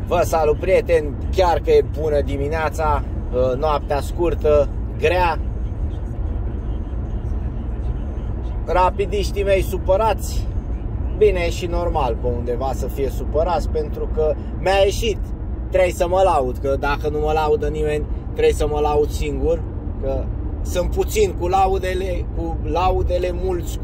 Vă salut, prieteni, chiar că e bună dimineața, noaptea scurtă, grea. Rapidiștii mei supărați. Bine, e și normal pe undeva să fie supărați, pentru că mi-a ieșit. Trebuie să mă laud, că dacă nu mă laudă nimeni, trebuie să mă laud singur. Că sunt puțin cu laudele, mulți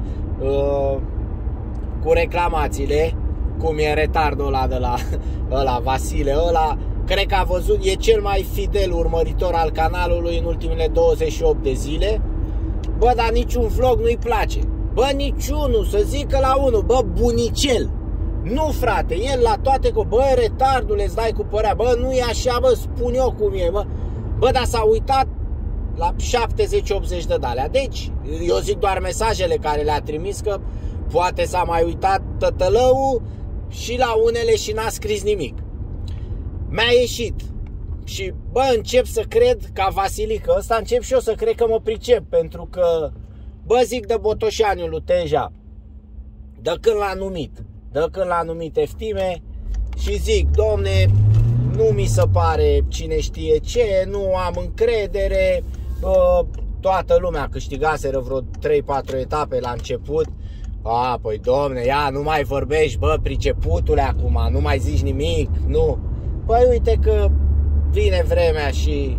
cu reclamațiile. Cum e retardul ăla de la Vasile, ăla, cred că a văzut, e cel mai fidel urmăritor al canalului în ultimele 28 de zile. Bă, dar niciun vlog nu-i place. Bă, niciunul, să zică la unul, bă, bunicel. Nu, frate, el la toate cu, bă, retardule, îți dai cu părea. Bă, nu e așa, bă, spun eu cum e, bă. Bă, dar s-a uitat la 70-80 de dalea. Deci, eu zic doar mesajele care le-a trimis, că poate s-a mai uitat tătălăul și la unele și n-a scris nimic. Mi-a ieșit. Și, bă, încep să cred, ca Vasilică ăsta, încep și eu să cred că mă pricep. Pentru că, bă, zic de Botoșaniu lui Teja, de când l-a numit Eftime, și zic, domne, nu mi se pare cine știe ce, nu am încredere. Toată lumea câștigaseră vreo 3-4 etape la început. Păi domne, ia, nu mai vorbești, bă, priceputule acum, nu mai zici nimic, nu. Păi uite că vine vremea și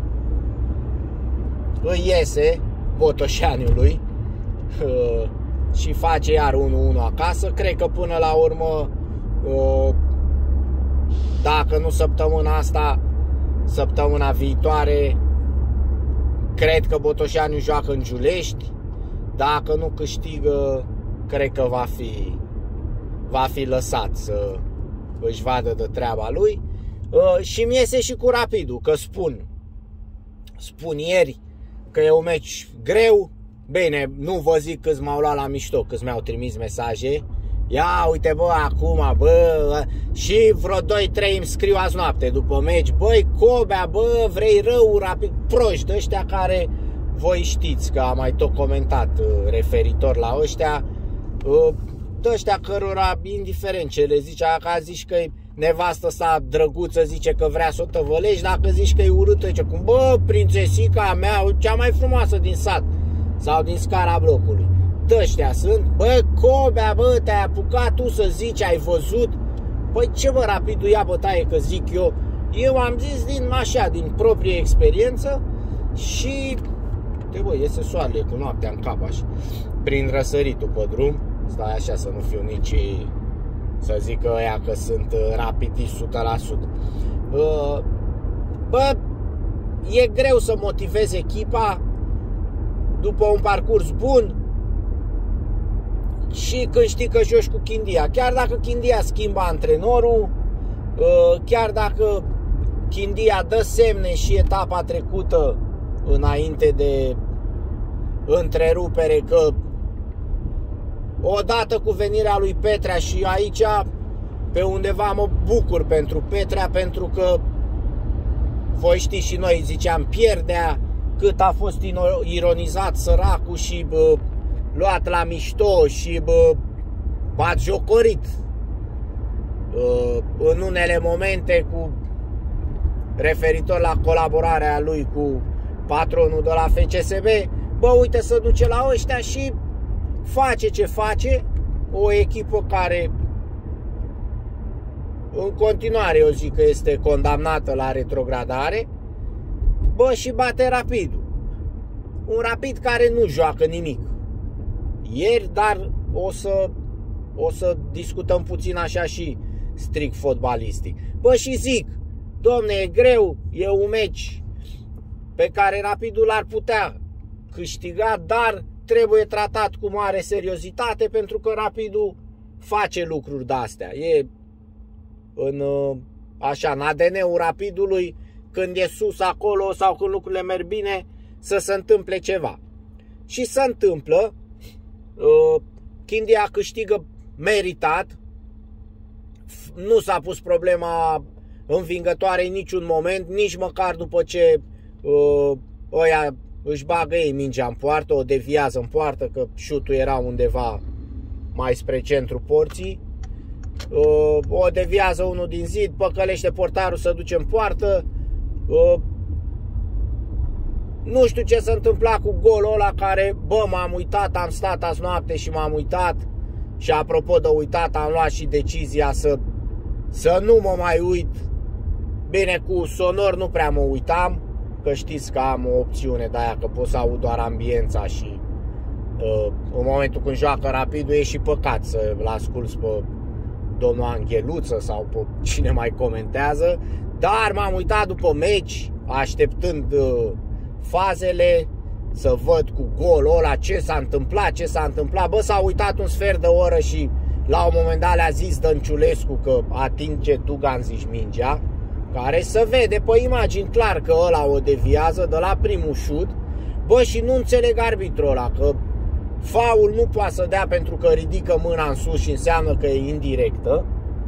îi iese Botoșaniului și face iar 1-1 acasă. Cred că până la urmă, dacă nu săptămâna asta, săptămâna viitoare, cred că Botoșaniu joacă în Giulești. Dacă nu câștigă, cred că va fi lăsat să își vadă de treaba lui. Și mi iese și cu Rapidul, că spun ieri că e un meci greu. Bine, nu vă zic câți m-au luat la mișto, câți mi-au trimis mesaje. Ia uite, bă, acum, bă, și vreo 2-3 îmi scriu azi noapte după meci. Băi, Cobea, bă, vrei rău, Rapid, proști de ăștia care, voi știți că am mai tot comentat referitor la ăștia, de ăștia cărora, indiferent ce le zice, dacă zici că nevastă sa drăguță zice că vrea să o tăvălești, dacă zici că e urâtă, zice cum, bă, prințesica mea, cea mai frumoasă din sat sau din scara blocului. Dăștia sunt, bă, Cobea, bă, te-ai apucat tu să zici, ai văzut? Păi ce, bă, Rapidul ia bătaie că zic eu am zis din proprie experiență. Și bă, iese soarele cu noaptea în cap așa, prin răsăritul pe drum. Stai așa să nu fiu nici să zic că ăia că sunt rapidiști 100%. Bă, e greu să motivezi echipa după un parcurs bun și când știi că joci cu Chindia. Chiar dacă Chindia schimbă antrenorul, chiar dacă Chindia dă semne și etapa trecută înainte de întrerupere că odată cu venirea lui Petrea, și aici pe undeva mă bucur pentru Petrea, pentru că voi știți și noi ziceam pierdea, cât a fost ironizat săracul și luat la mișto și batjocorit în unele momente cu referitor la colaborarea lui cu patronul de la FCSB. Bă, uite, să duce la ăștia și face ce face. O echipă care în continuare eu zic că este condamnată la retrogradare. Bă, și bate Rapidul. Un Rapid care nu joacă nimic ieri, dar o să discutăm puțin așa și strict fotbalistic. Bă, și zic, domne, e greu, e un meci pe care Rapidul l-ar putea câștiga, dar trebuie tratat cu mare seriozitate, pentru că Rapidul face lucruri de-astea. E în ADN-ul Rapidului, când e sus acolo sau când lucrurile merg bine, să se întâmple ceva. Și se întâmplă. Chindia câștigă meritat. Nu s-a pus problema învingătoare în niciun moment, nici măcar după ce ăia își bagă ei mingea în poartă, o deviază în poartă, că șutul era undeva mai spre centru porții. o deviază unul din zid, păcălește portarul, să duce în poartă. Nu știu ce s-a întâmplat cu golul ăla care, bă, m-am uitat, am stat azi noapte și m-am uitat. Și apropo de uitat, am luat și decizia să nu mă mai uit. Bine, cu sonor nu prea mă uitam, că știți că am o opțiune de aia, că pot să aud doar ambiența și în momentul când joacă Rapidul e și păcat să-l asculți pe domnul Angheluță sau pe cine mai comentează. Dar m-am uitat după meci, așteptând fazele, să văd cu golul ăla ce s-a întâmplat, Bă, s-a uitat un sfert de oră și la un moment dat le-a zis Dănciulescu că atinge Duganzic mingea, care se vede pe imagini clar că ăla o deviază de la primul șut. Bă, și nu înțeleg arbitrul ăla, că faul nu poate să dea pentru că ridică mâna în sus și înseamnă că e indirectă.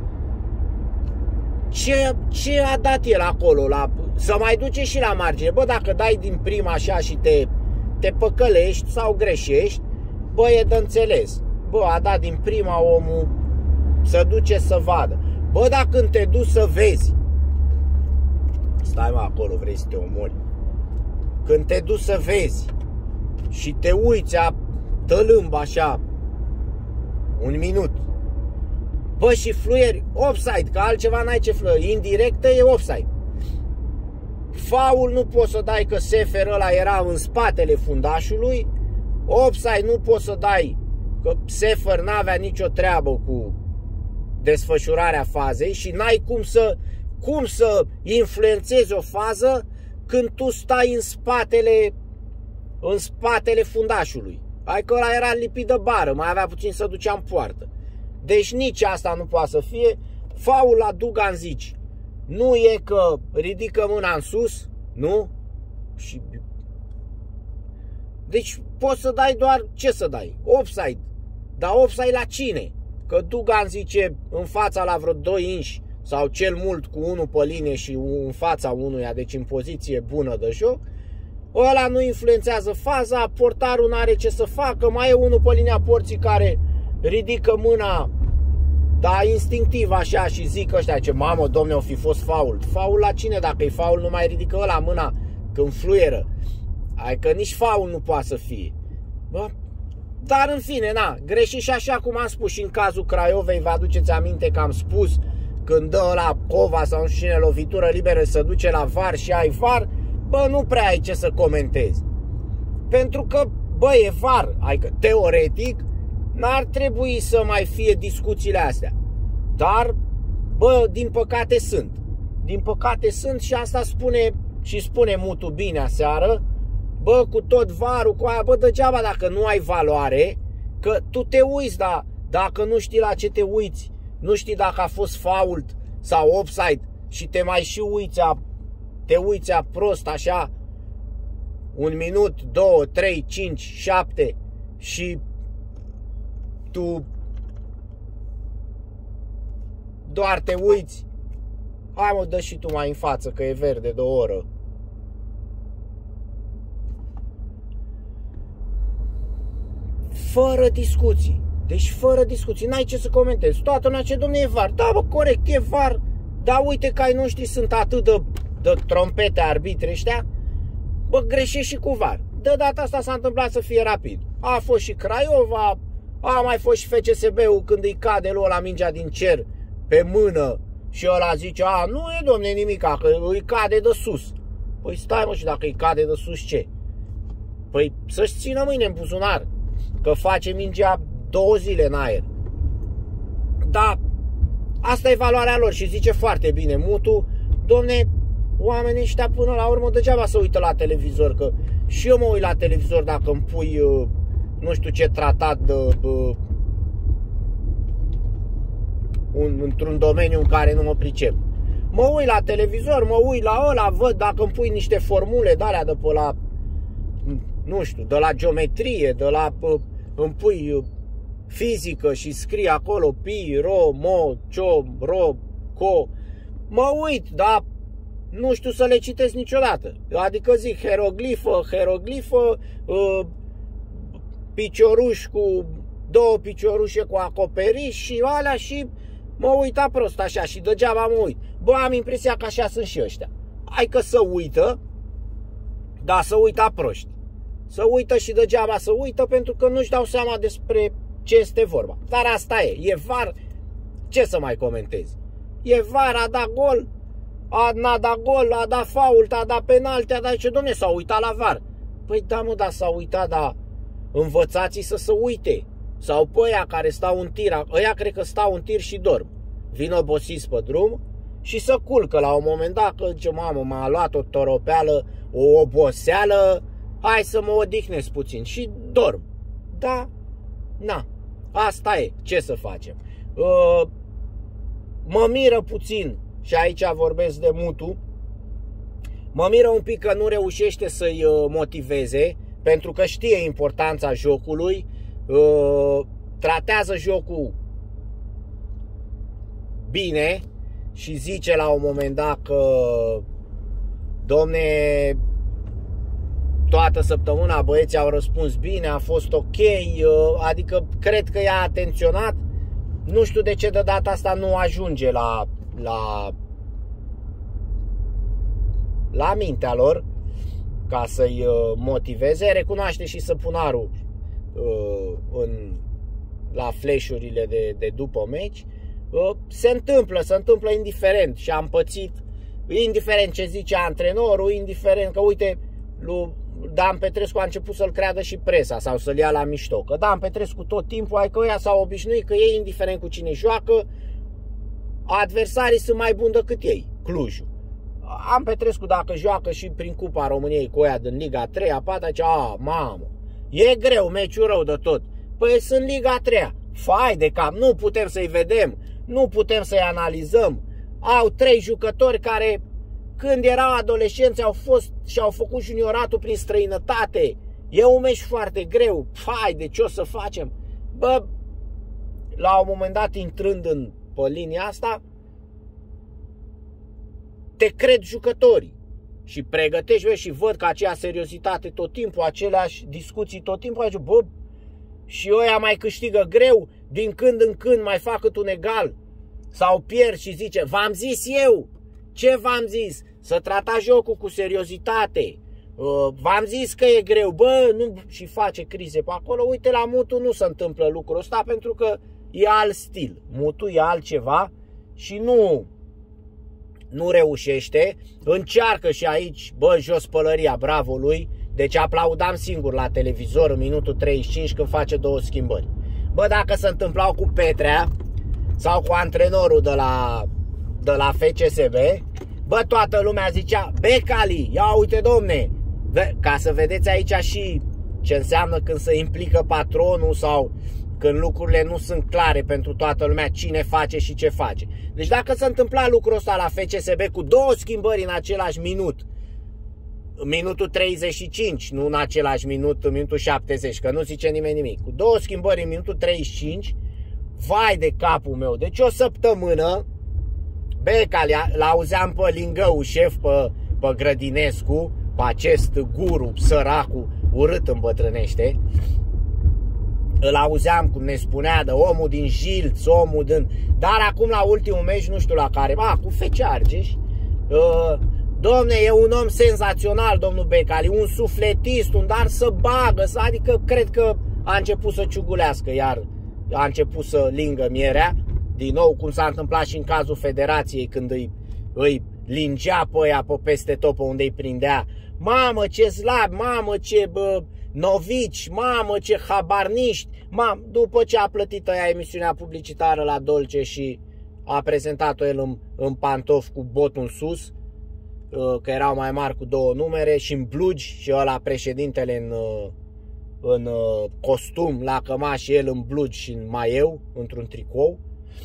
Ce a dat el acolo? Să mai duce și la margine. Bă, dacă dai din prima așa și te păcălești sau greșești, bă, e de înțeles. Bă, a dat din prima, omul să duce să vadă. Bă, dar când te duci să vezi, stai mă acolo, vrei să te omori. Când te duci să vezi și te uiți tălâmb așa un minut, bă, și fluieri offside, că altceva n-ai ce fluieri, indirectă e offside. Faul nu poți să dai că Sefer ăla era în spatele fundașului. Offside nu poți să dai că Sefer n-avea nicio treabă cu desfășurarea fazei și n-ai cum să influențezi o fază când tu stai în spatele fundașului. Hai că ăla era lipit de bară, mai avea puțin să ducea în poartă. Deci nici asta nu poate să fie. Faul la Duganzic nu e că ridică mâna în sus, nu? Deci poți să dai doar, ce să dai? Offside. Dar offside la cine? Că Duganzic e în fața la vreo 2 inși sau cel mult cu unul pe linie și în fața unuia, deci în poziție bună de joc. Ăla nu influențează faza, portarul n-are ce să facă, mai e unul pe linia porții care ridică mâna, da, instinctiv așa, și zic ăștia ce, mamă, domne, o fi fost faul. Faul la cine? Dacă e faul, nu mai ridică ăla mâna când fluieră. Adică nici faul nu poate să fie. Bă? Dar în fine, na, greșit și așa cum am spus și în cazul Craiovei, vă aduceți aminte că am spus când dă ăla Cova sau nu știu cine lovitură liberă să duce la VAR și ai VAR, bă, nu prea ai ce să comentezi. Pentru că, bă, e VAR, adică teoretic n-ar trebui să mai fie discuțiile astea. Dar, bă, din păcate sunt. Din păcate sunt și asta spune Mutu bine aseară. Bă, cu tot VAR-ul, cu aia, bă, degeaba dacă nu ai valoare, că tu te uiți, dar dacă nu știi la ce te uiți, nu știi dacă a fost fault sau offside și te mai și uiți prost așa, 1 minut, 2, 3, 5, 7 și tu doar te uiți. Hai mă, dă și tu mai în față că e verde de o oră. Fără discuții. Deci fără discuții, n-ai ce să comentezi. Toată lumea ce, domne, e VAR. Da, bă, corect, e VAR. Dar uite că ai noștri sunt atât de trompete arbitri ăștia. Bă, greșești și cu VAR. De data asta s-a întâmplat să fie Rapid. A fost și Craiova, a mai fost și FCSB-ul când îi cade lui ăla mingea din cer pe mână și ăla zice, a, nu e, domne, nimica, că îi cade de sus. Păi stai, mă, și dacă îi cade de sus, ce? Păi să-și țină mâine în buzunar, că face mingea 2 zile în aer. Da, asta e valoarea lor și zice foarte bine Mutu, domne, oamenii ăștia până la urmă degeaba să uită la televizor, că și eu mă uit la televizor dacă îmi pui nu știu ce tratat într-un domeniu în care nu mă pricep. Mă uit la televizor, mă uit la ăla, văd dacă îmi pui niște formule de alea de pe la, nu știu, de la geometrie, de la, îmi pui fizică și scrie acolo pi, ro, mo, cio, ro, co. Mă uit, dar nu știu să le citesc niciodată. Adică zic hieroglifă, picioruș cu 2 piciorușe cu acoperiș și alea și Mă uita prost așa și degeaba mă uit. Bă, am impresia că așa sunt și ăștia. Hai că să uită, dar să uita proști. Să uită și degeaba să uită pentru că nu-și dau seama despre ce este vorba. Dar asta e VAR, ce să mai comentez? E VAR, a dat gol, n-a dat gol, a dat fault, a dat penalti, a dat ce, domne, s-a uitat la VAR. Păi da, mă, da, s-a uitat, dar învățați-i să se uite. Sau pe ăia care stau în tir, ăia cred că stau în tir și dorm. Vin obosiți pe drum și se culcă la un moment dat, că zice, mamă, m-a luat o toropeală, o oboseală, hai să mă odihnesc puțin și dorm. Da, na, asta e, ce să facem? Mă miră puțin, și aici vorbesc de Mutu, mă miră un pic că nu reușește să-i motiveze, pentru că știe importanța jocului, tratează jocul bine și zice la un moment dat că, domne, toată săptămâna băieții au răspuns bine, a fost ok, adică cred că i-a atenționat. Nu știu de ce de data asta nu ajunge la mintea lor ca să-i motiveze. Recunoaște și Săpunarul la flash-urile de după meci. Se întâmplă indiferent și am pățit, indiferent ce zice antrenorul, indiferent că, uite, lui Dan Petrescu a început să-l creadă și presa sau să-l ia la mișto. Că Dan Petrescu tot timpul, adică ăia s-au obișnuit că ei, indiferent cu cine joacă, adversarii sunt mai buni decât ei, Clujul. Dan Petrescu, dacă joacă și prin Cupa României cu ăia din Liga 3, a 4, zice, mamă, e greu, meciul rău de tot. Păi sunt Liga 3, fai de cap, nu putem să-i vedem, nu putem să-i analizăm. Au 3 jucători care, când erau adolescenți, au fost și au făcut junioratul prin străinătate. E un meci foarte greu. Hai, de ce o să facem? Bă, la un moment dat, intrând pe linia asta, te cred jucătorii și pregătești, bă, și văd că aceea seriozitate tot timpul, aceleași discuții tot timpul, zice, bă, și ăia mai câștigă greu, din când în când mai fac cât un egal sau pierd și zice, v-am zis eu. Ce v-am zis? Să tratați jocul cu seriozitate. V-am zis că e greu, bă, nu, și face crize pe acolo. Uite, la Mutu nu se întâmplă lucrul ăsta pentru că e alt stil. Mutu e altceva și nu reușește. Încearcă și aici, bă, jos pălăria, bravo lui. Deci aplaudam singur la televizor în minutul 35 când face 2 schimbări. Bă, dacă se întâmplau cu Petrea sau cu antrenorul de la FCSB, bă, toată lumea zicea, Becali, ia uite, domne, ca să vedeți aici și ce înseamnă când se implică patronul sau când lucrurile nu sunt clare pentru toată lumea, cine face și ce face. Deci dacă se întâmpla lucrul ăsta la FCSB cu 2 schimbări în același minut, în minutul 35, nu în același minut, în minutul 70, că nu zice nimeni nimic, cu 2 schimbări în minutul 35, vai de capul meu, deci o săptămână, Becali, l-auzeam pe Lingău, șef, pe Grădinescu, pe acest guru, săracul, urât îmbătrânește, îl auzeam cum ne spunea de omul din Jilț, omul din... Dar acum la ultimul meci, nu știu la care, cu FC Argeș, domne, e un om senzațional, domnul Becali, un sufletist, un dar să bagă, adică cred că a început să ciugulească, iar a început să lingă mierea, din nou cum s-a întâmplat și în cazul Federației, când îi lingea pe ăia pe peste tot, pe unde îi prindea. Mamă, ce slabi, mamă, ce novici, mamă, ce habarniști, după ce a plătit ăia emisiunea publicitară la Dolce și a prezentat-o el în pantofi cu botul în sus, că erau mai mari cu 2 numere și în blugi, și ăla președintele în costum la cămaș și el în blugi și în maieu, într-un tricou.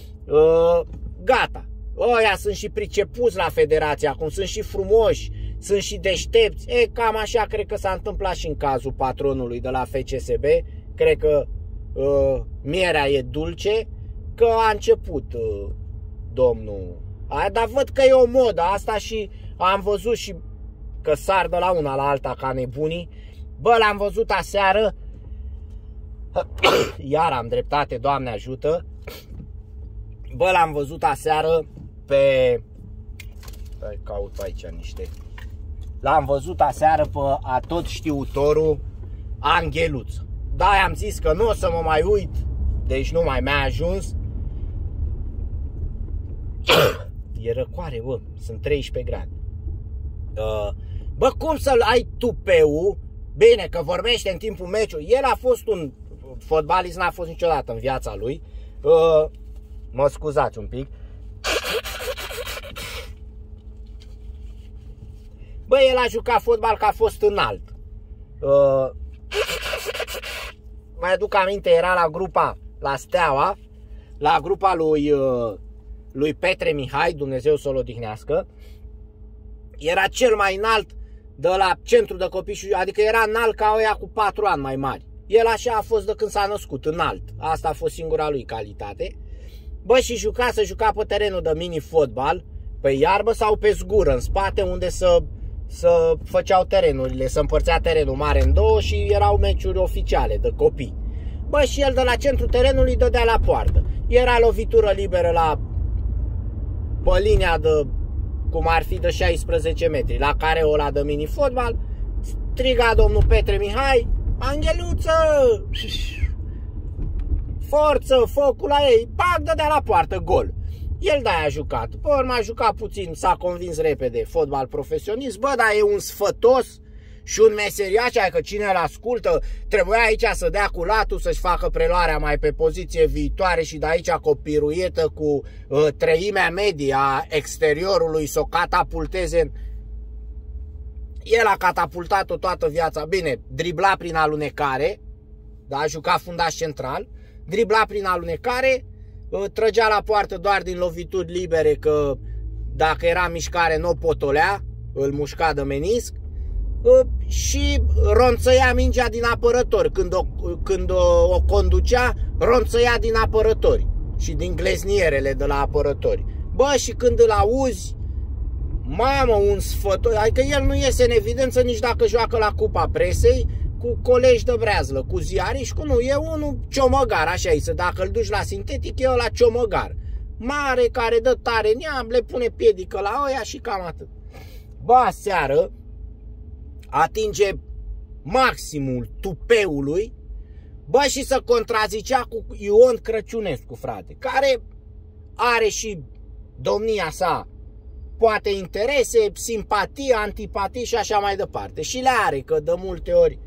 Gata, ăia sunt și pricepuți la Federație, acum sunt și frumoși, sunt și deștepți. Cam așa cred că s-a întâmplat și în cazul patronului de la FCSB. Cred că mierea e dulce, că a început domnul. Dar văd că e o modă asta și am văzut și că sar de la una la alta ca nebunii. Bă, l-am văzut aseară, iar am dreptate, Doamne ajută, Bă, l-am văzut aseară pe... Caut aici niște... L-am văzut aseară pe atot știutorul Angheluță. Da, am zis că nu o să mă mai uit, deci nu mai mi-a ajuns. E răcoare, bă, sunt 13 grade. Bă, cum să-l ai tupeu? Bine, că vorbește în timpul meciului. El a fost un fotbalist, n-a fost niciodată în viața lui. Mă scuzați un pic. Bă, el a jucat fotbal că a fost înalt. Mai aduc aminte, era la grupa, la Steaua, la grupa lui Petre Mihai, Dumnezeu să-l odihnească. Era cel mai înalt de la centru de copii, adică era înalt ca ăia cu 4 ani mai mari. El așa a fost de când s-a născut, înalt. Asta a fost singura lui calitate. Bă, și se juca pe terenul de mini-fotbal, pe iarbă sau pe zgură, în spate, unde să făceau terenurile, să împărțea terenul mare în două și erau meciuri oficiale de copii. Bă, și el de la centrul terenului dădea la poartă. Era lovitură liberă pe linia de, cum ar fi, de 16 metri, la care ăla de mini-fotbal, striga domnul Petre Mihai: Angheluță! Forță, focul la ei, pac, dădea la poartă, gol. El de-aia a jucat. Pe urmă a jucat puțin, s-a convins repede, fotbal profesionist. Bă, dar e un sfătos și un meseriaș, că cine îl ascultă, trebuia aici să dea cu latul, să-și facă preluarea mai pe poziție viitoare și de aici cu o piruietă cu treimea medie a exteriorului să o catapulteze. El a catapultat-o toată viața. Bine, dribla prin alunecare, da, a jucat fundaș central, dribla prin alunecare, trăgea la poartă doar din lovituri libere, că dacă era mișcare nu o potolea, îl mușca de menisc, și ronțăia mingea din apărători. Când o conducea, ronțăia din apărători și din gleznierele de la apărători. Bă, și când îl auzi, mamă, un sfător, adică el nu iese în evidență nici dacă joacă la Cupa Presei cu colegi de breazlă, cu ziariști, cu nu, e unul ciomăgar, așa este, dacă îl duci la sintetic, e ăla ciomăgar. Mare, care dă tare neam, le pune piedică la ăia și cam atât. Bă, aseară atinge maximul tupeului, bă, și să contrazicea cu Ion Crăciunescu, frate, care are și domnia sa, poate interese, simpatie, antipatie și așa mai departe. Și le are, că de multe ori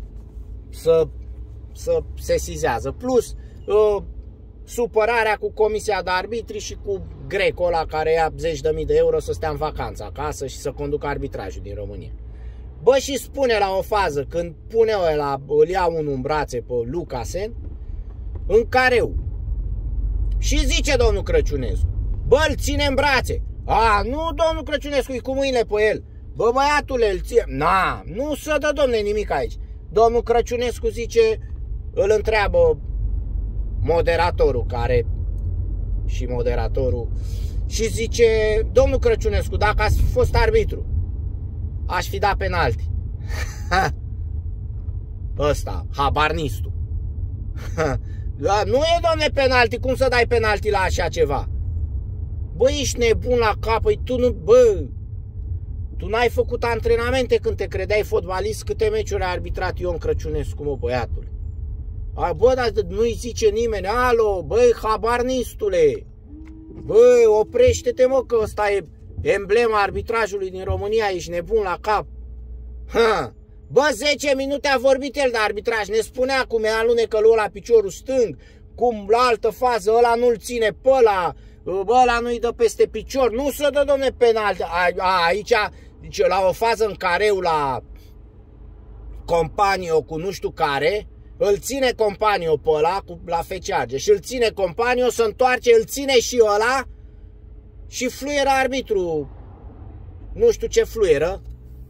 să sesizează. Plus supărarea cu comisia de arbitri și cu Greco ăla care ia 10.000 de euro să stea în vacanță acasă și să conducă arbitrajul din România. Bă, și spune la o fază, când pune îl ia unul în brațe pe Lucasen, în careu, și zice domnul Crăciunescu: bă, îl ține în brațe. A, nu, domnul Crăciunescu, e cu mâinile pe el. Bă, băiatule, îl ține. Na, nu se dă, domne, nimic aici. Domnul Crăciunescu zice, îl întreabă moderatorul, care și moderatorul, și zice: domnul Crăciunescu, dacă ați fost arbitru, aș fi dat penalti. Ăsta, habarnistul. Nu e, domne, penalti, cum să dai penalti la așa ceva? Bă, ești nebun la cap, tu n-ai făcut antrenamente când te credeai fotbalist, câte meciuri a arbitrat Ion Crăciunescu, mă, băiatule. Bă, dar nu-i zice nimeni: alo, băi, habarnistule, bă, oprește-te, mă, că ăsta e emblema arbitrajului din România, ești nebun la cap. Bă, 10 minute a vorbit el de arbitraj, ne spunea cum e alunecă lui la piciorul stâng, cum la altă fază ăla nu-l ține pe ăla, ăla nu-i dă peste picior, nu se dă, domne, penalti. Aici, deci, la o fază în careu la Companio cu nu știu care, îl ține Companio pe ăla la FC Argeș și îl ține Companio, se întoarce, îl ține și ăla și fluieră arbitru, nu știu ce fluieră,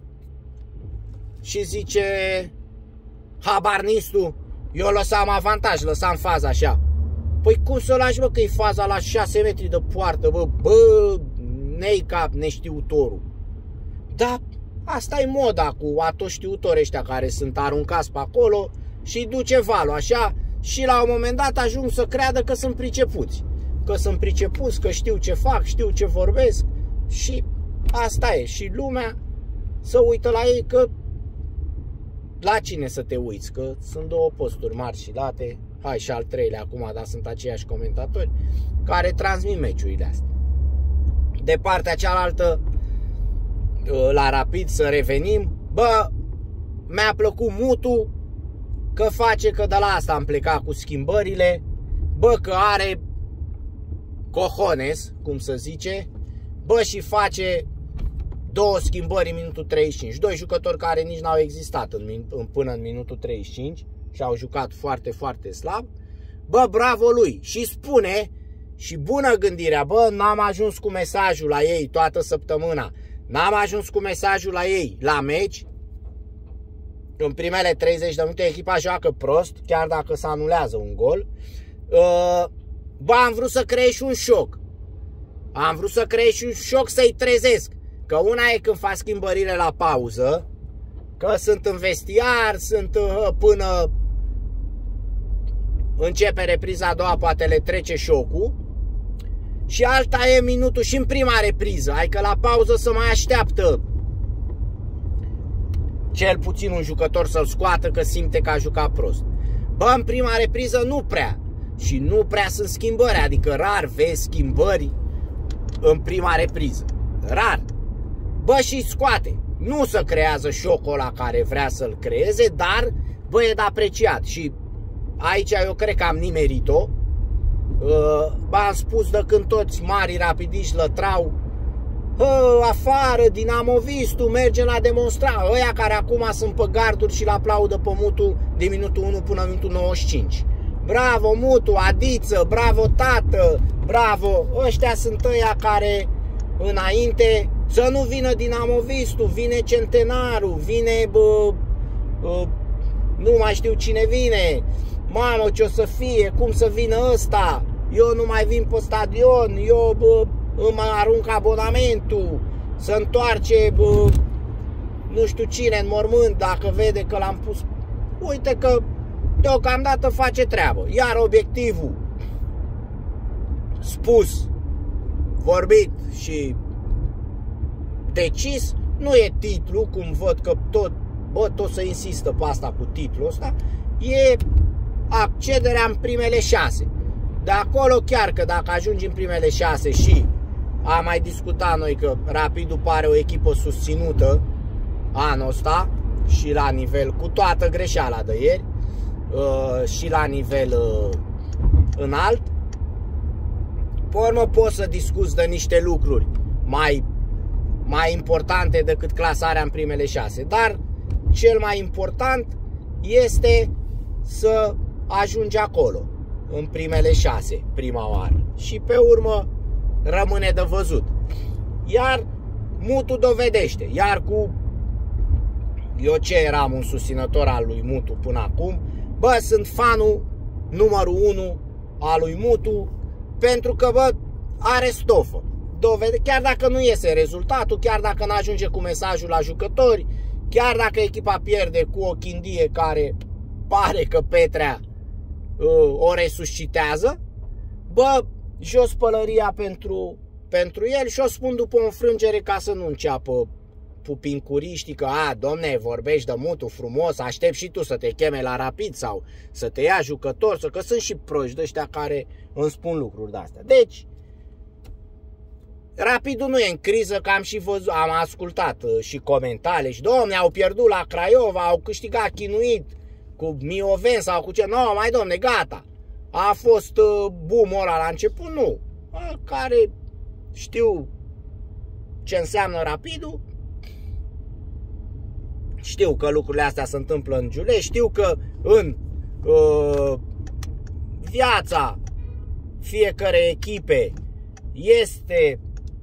și zice habarnistul: eu lăsam avantaj, lăsam faza așa. Păi cum să o lași, bă, că e faza la 6 metri de poartă, bă, nei cap neștiutorul. Dar asta e moda cu atoștiutori ăștia care sunt aruncați pe acolo și duce valul așa și la un moment dat ajung să creadă că sunt pricepuți. că sunt pricepuți, că știu ce fac, știu ce vorbesc și asta e. Și lumea să uită la ei, că la cine să te uiți, că sunt două posturi mari și date, hai și al treilea acum, dar sunt aceiași comentatori care transmit meciurile astea. De partea cealaltă, la Rapid, să revenim, bă, mi-a plăcut Mutu, că face, că de la asta am plecat cu schimbările, bă, că are cojones, cum se zice, bă, și face două schimbări în minutul 35, doi jucători care nici n-au existat până în minutul 35 și au jucat foarte, foarte slab, bă, bravo lui, și spune, și bună gândirea, bă, n-am ajuns cu mesajul la ei toată săptămâna, n-am ajuns cu mesajul la ei la meci. În primele 30 de minute echipa joacă prost, chiar dacă se anulează un gol. Bă, am vrut să creez și un șoc. Am vrut să creez și un șoc, să-i trezesc. Că una e când fac schimbările la pauză, că sunt în vestiar, sunt până începe repriza a doua, poate le trece șocul. Și alta e minutul și în prima repriză, adică la pauză să mai așteaptă cel puțin un jucător să-l scoată, că simte că a jucat prost. Bă, în prima repriză nu prea. Și nu prea sunt schimbări, adică rar vezi schimbări în prima repriză. Rar. Bă, și scoate. Nu se creează șocul ăla care vrea să-l creeze, dar, bă, e de apreciat. Și aici eu cred că am nimerit-o. Bă, am spus de când toți mari rapidiști lătrau, afară, dinamovistul merge la demonstra. Ăia care acum sunt pe garduri și-l aplaudă pe Mutu din minutul 1 până în minutul 95. Bravo Mutu, adiță, bravo tată, bravo. Ăștia sunt ăia care înainte să nu vină dinamovistul, vine centenarul, vine nu mai știu cine vine. Mamă, ce o să fie, cum să vină ăsta? Eu nu mai vin pe stadion, eu îmi arunc abonamentul, să întoarce nu știu cine în mormânt dacă vede că l-am pus. Uite că deocamdată face treabă. Iar obiectivul spus, vorbit și decis nu e titlu, cum văd că tot se insistă pe asta cu titlul ăsta, e accederea în primele 6. De acolo chiar că dacă ajungi în primele 6 și am mai discutat noi că Rapidul pare o echipă susținută anul ăsta și la nivel, cu toată greșeala de ieri, și la nivel înalt, pe urmă poți să discuți de niște lucruri mai importante decât clasarea în primele 6. Dar cel mai important este să ajungi acolo, în primele 6, prima oară. Și pe urmă rămâne de văzut. Iar Mutu dovedește. Iar cu eu ce eram un susținător al lui Mutu până acum, bă, sunt fanul numărul 1 al lui Mutu, pentru că, bă, are stofă. Chiar dacă nu iese rezultatul, chiar dacă nu ajunge cu mesajul la jucători, chiar dacă echipa pierde cu o chindie care pare că Petrea o resuscitează, bă, jos pălăria pentru el și o spun după o înfrângere ca să nu înceapă pupincuriștii că, domne, vorbești de Mutu frumos, aștept și tu să te cheme la Rapid sau să te ia jucător, că sunt și proști de ăștia care îmi spun lucruri de-astea. Deci, Rapidul nu e în criză, că am și văzut, am ascultat și comentarii și, domne, au pierdut la Craiova, au câștigat chinuit cu Mioven sau cu ce, mai domne, gata. A fost boom-ul ăla la început, nu. Care știu ce înseamnă Rapidul, știu că lucrurile astea se întâmplă în Giulești, știu că în viața fiecare echipe este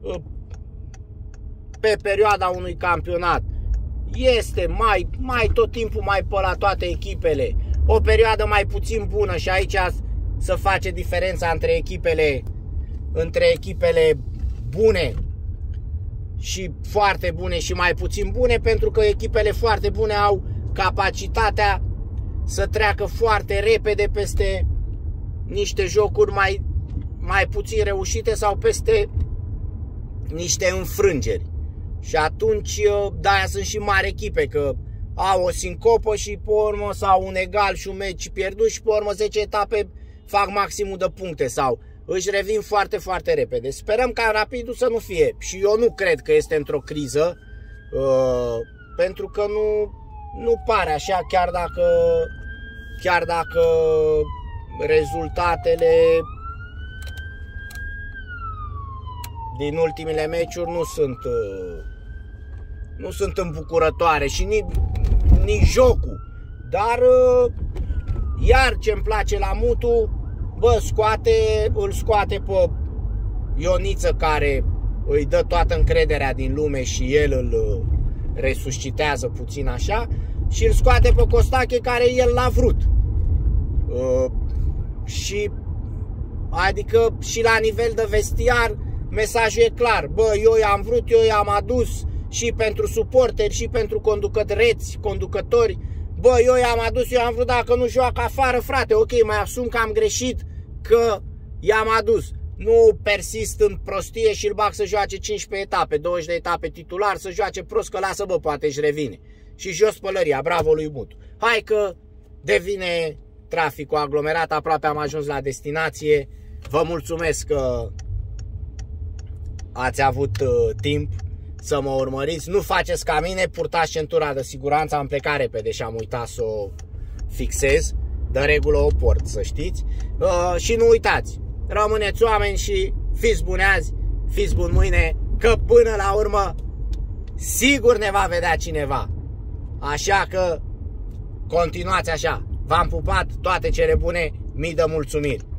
pe perioada unui campionat, este mai tot timpul mai pe la toate echipele, o perioadă mai puțin bună și aici să face diferența între echipele bune și foarte bune și mai puțin bune, pentru că echipele foarte bune au capacitatea să treacă foarte repede peste niște jocuri mai puțin reușite sau peste niște înfrângeri. Și atunci de-aia sunt și mari echipe, că au o sincopă și pe urmă, sau un egal și un meci pierdut și pe urmă 10 etape fac maximul de puncte sau își revin foarte, foarte repede. Sperăm ca Rapidul să nu fie, și eu nu cred că este într-o criză, pentru că nu pare așa, chiar dacă rezultatele din ultimele meciuri nu sunt îmbucurătoare și nici jocul. Dar iar ce-mi place la Mutu, bă, îl scoate pe Ioniță, care îi dă toată încrederea din lume și el îl resuscitează puțin așa, și îl scoate pe Costache, care el l-a vrut. Și adică și la nivel de vestiar mesajul e clar: bă, eu i-am vrut, eu i-am adus, și pentru suporteri și pentru conducători, bă, eu i-am adus, eu i-am vrut, dacă nu joacă afară, frate, ok, mai asum că am greșit, că i-am adus. Nu persist în prostie și îl bag să joace 15 etape, 20 de etape titular, să joace prost, că lasă, bă, poate își revine. Și jos pălăria, bravo lui Mutu. Hai că devine traficul aglomerat, aproape am ajuns la destinație. Vă mulțumesc că ați avut timp să mă urmăriți. Nu faceți ca mine, purtați centura de siguranță. Am plecat repede și am uitat să o fixez. De regulă o port, să știți. Și nu uitați, rămâneți oameni și fiți buni azi, fiți buni mâine, că până la urmă sigur ne va vedea cineva. Așa că continuați așa. V-am pupat, toate cele bune, mii de mulțumiri.